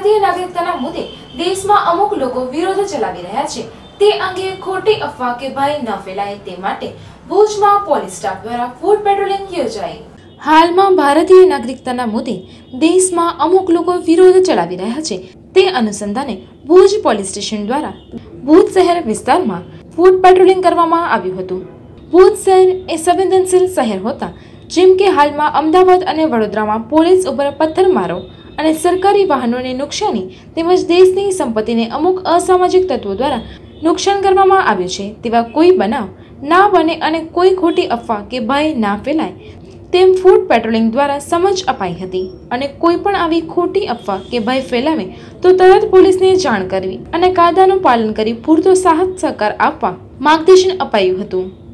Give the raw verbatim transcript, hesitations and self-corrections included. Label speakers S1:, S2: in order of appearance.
S1: ભારતીય નાગરિકતાના મુદ્દે દેશમાં અમુક લોકો વિરોધ ચલાવી રહ્યા છે તે અંગે ખોટી અફવા કે ભય ન ફેલાય તે માટે ભુજમાં પોલીસ સ્ટાફ દ્વારા ફૂડ પેટ્રોલિંગ યોજાઈ। હાલમાં ભારતીય નાગરિકતાના મુદ્દે દેશમાં અમુક લોકો વિરોધ ચલાવી રહ્યા છે તે અનુસંધાને ભુજ પોલીસ સ્ટેશન દ્વારા ભુજ શહેર વિસ્તારમાં ફૂડ પેટ્રોલિંગ કરવામાં આવ્યું હતું। ભુજ શહેર એ સંવેદનશીલ શહેર હોતા જેમ કે હાલમાં અમદાવાદ અને વડોદરામાં પોલીસ ઉપર પથ્થરમારો અને સરકારી વાહનોને નુકસાની તેમજ દેશની સંપત્તિને અમુક અસામાજિક તત્વો દ્વારા નુકસાન કરવામાં આવ્યું છે તેવા કોઈ બનાવ ના બને અને કોઈ ખોટી અફવા કે ભય ના ફેલાય તેમ ફૂડ પેટ્રોલિંગ દ્વારા સમજ અપાઈ હતી અને કોઈ પણ આવી ખોટી અફવા કે ભય ફેલાવે તો તરત પોલીસને જાણ કરવી અને કાયદાનું પાલન કરી પૂરતો સાહસ સહકાર આપવા માર્ગદર્શન અપાયું હતું।